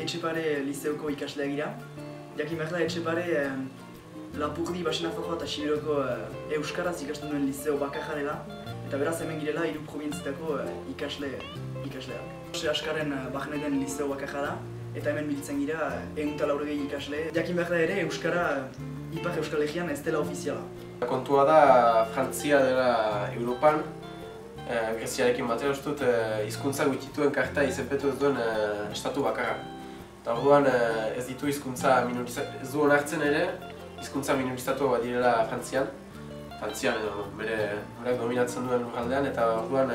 Etxepare Lizeuko ikasleak gira. Jakin behar da Etxepare Lapurdi, Basenafarroa eta Siberoko euskaraz ikasten duen lizeo bakarra dela, eta beraz hemen girela 3 probintzietako ikasleak. Jose Askaren Bahne den lizeo bakarra da, eta hemen biltzen gira 180 ikasle. Jakin behar da ere euskara Ipar Euskal Herrian ez dela ofiziala. Kontua da Frantzia dela Europan, Greziarekin batera uste dut hizkuntza gutxituen karta izenpetu ez duen estatu bakarra. Eta orduan ez ditu hizkuntza ez du onartzen ere, hizkuntza minorizatu bat direla Frantzian. Frantzian edo bere dominatzen duen lurraldean, eta orduan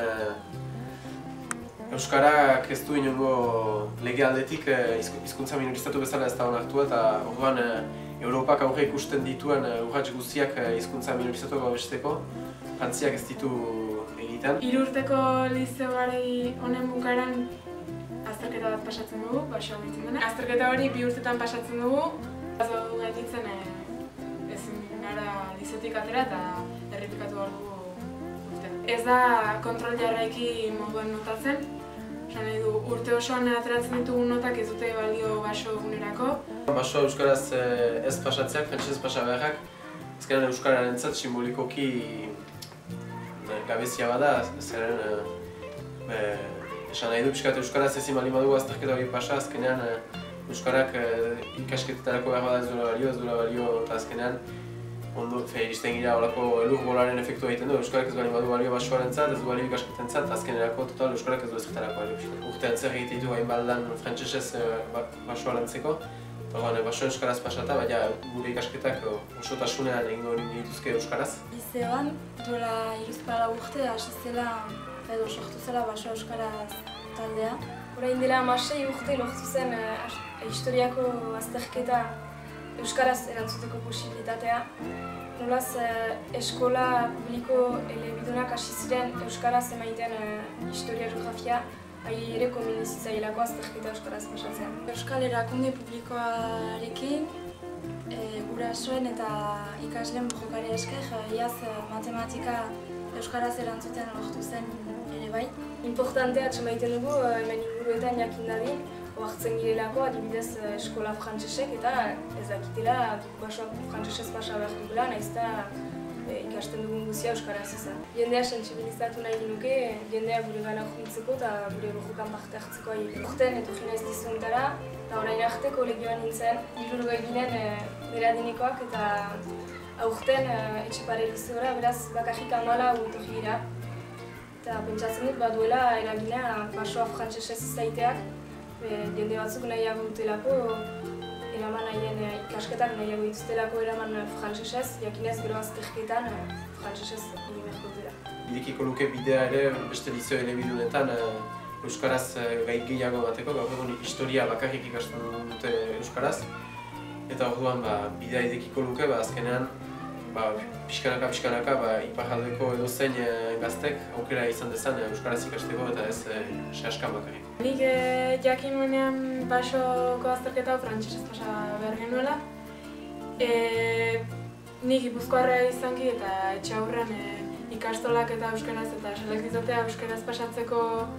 euskarak ez du inongo lege aldetik hizkuntza minorizatu bezala ez da onartu, eta orduan Europak aurre ikusten dituen urrats guztiak hizkuntza minorizatu babesteko, Frantziak ez ditu egiten. 3 urteko lizeoari honen bukaeran azterketa bat pasatzen dugu, basoa ditzen dena. Azterketa hori 2 urtetan pasatzen dugu, bazo gaititzen ezin gara lizeotik atera eta errepikatu behar dugu urtean. Ez da kontrol jarraiki moduan notatzen, esan nahi du urte osoan ateratzen ditugun notak ez dute balio baso egunerako. Basoa euskaraz ez pasatzeak, frantsesez pasa beharrak, ezkeran euskararentzat simbolikoki gabezia bada, ezkeran esan nahi du pixkat euskaraz ezin baldin badugu azterketa hori pasa, azkenean euskarak ikasketetarako behar bada ez duela balio, eta azkenean iristen gira olako elur bolaren efektua egiten du, euskarak ez baldin badu balio basoarentzat, ez du balio ikasketentzat, azkenerako total euskarak ez du ezertarako balio pixkat. Urtean zer egite ditu hain baldan frantsesez basoarentzeko, eta baso euskaraz pasata, baina gure ikasketak osotasunean egingo dituzke euskaraz. Lizeoan, duela 3 urte hasi zela edo sortu zela baso euskaraz taldea. Orain dela 16 urte lortu zen historiako azterketa euskaraz erantzuteko posibilitatea. Nolaz, eskola publiko elebidunak hasi ziren euskaraz emaiten historia geografia, ahi ere komeni zitzailako azterketa euskaraz pasatzen. Euskal erakunde publikoarekin, gurasoen eta ikasleen borrokari esker, iaz matematika euskaraz erantzuten lortu zen ere bai. Importantea atxemaiten dugu hemen inguruetan jakin dadin, oartzen girelako adibidez eskola frantsesek eta ez dakitela basoak frantsesez pasa behar dugula, nahiz eta ikasten dugun guzia euskaraz izan. Jendea sentsibilizatu nahi genuke, jendea gure gana juntzeko eta gure borrokan parte hartzeko ahi. Urten etorri naiz dizuntara, eta orain arte kolegioan nintzen 60 ginen beradinekoak eta aurten Etxepare lizeora, beraz bakarrik 14 etorri gira. Eta pentsatzen dut baduela eragina basoa frantsesez izaiteak, jende batzuk nahiago dutelako, eraman nahien ikasketak nahiago dituztelako eraman frantsesez, jakinez gero azterketan frantsesez egin beharko dutela. Irekiko luke bidea ere beste lizeo elebidunetan euskaraz gai gehiago bateko, gaur egun historia bakarrik ikasten dute euskaraz. Eta orduan bidea irekiko luke, azkenean pixkanaka iparraldeko edozein gaztek aukera izan dezan euskaraz ikasteko eta ez sehaskan bakarrik. Nik jakin nuenean basoko azterketa frantsesez pasa behar genuela. Nik Gipuzkoarra izanki eta etxe aurrean ikastolak eta euskaraz eta selektizatea euskaraz pasatzeko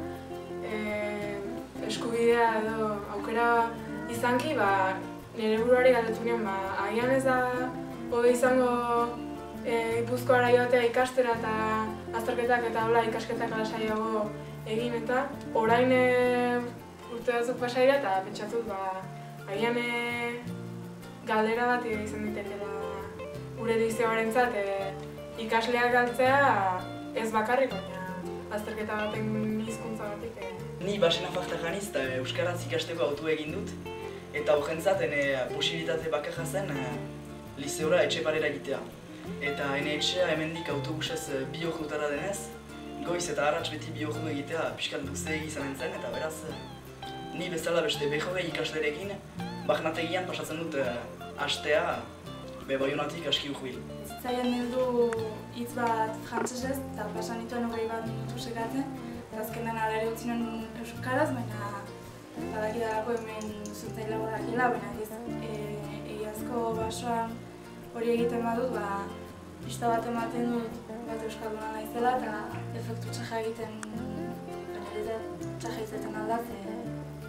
eskubidea edo aukera izanki, nire buruari galdetu nion, agian ez da hobe izango Gipuzkoara joatea ikastera eta azterketak eta ikasketak lasaiago egin eta orain urte batzuk pasa dira eta pentsatut agian galdera bat izan ditekela gure lizeoarentzat ikasleak galtzea ez bakarrik, baina azterketa baten hizkuntza batik. Ni Basenafarroa naiz eta euskaraz ikasteko autua egin dut, eta horrentzat posibilitate bakarra zen lizeora Etxeparera egitea. Eta etxea hemendik autobusez 2 ordutara denez, goiz eta arrats beti 2 ordu egitea pixkat luzeegi izanen zen, eta beraz ni bezala beste 20 ikaslerekin Bahnategian pasatzen dut astea Baionatik aski urbil. Zitzaian heldu hitz bat frantsesez eta pasan nituen 21 minutu sekatzen, eta azkenean hala ere utzi nuen euskaraz, baina badakidalako hemen zuzentzaileago dakila, baina egiazko basoan hori egiten badut, pista bat ematen dut bat euskalduna naizela eta efektu txaja egiten, baina txaja izaten aldat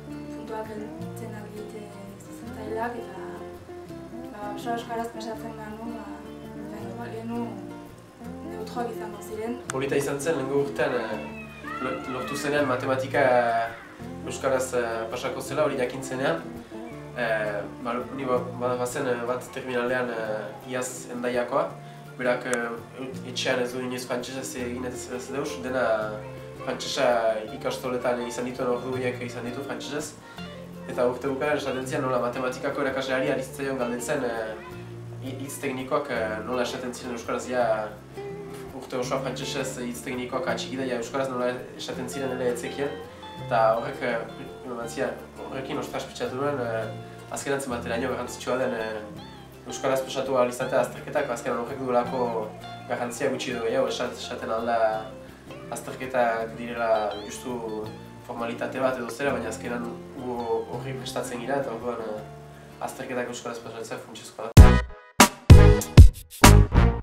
puntuak entzen aldiete zuzentaileak eta oso euskaraz pensatzen behar nuen, genu neutroak izango ziren. Polita izan zen, lehenko urtean lortu zenean matematika euskaraz pasako zela, hori jakintzenean. Ni bazen bat terminalean iaz endaiakoa, berak etxean ez du inoiz frantsesez egin ez deus, dena frantsesa ikastoletan izan dituen orduiek izan ditu frantsesez. Eta urte bukaeran esaten zian nola matematikako erakasleari arizitzaion galdetzen hitz teknikoak nola esaten ziren euskaraz urte osoa frantsesez hitz teknikoak atxikidaia euskaraz nola esaten ziren ere etzekien. Eta horrekin ostras pitxatu nuen azkenantzen bateraino garrantzitsua den euskaraz pasatu ahal izatea azterketak, azkenan horrek duelako garrantzia gutxi du gehiago esaten alda azterketak direla justu formalitate bat edo zera, baina azkenan horri prestatzen gira eta orduan azterketak euskaraz pasatzea funtsezkoa da.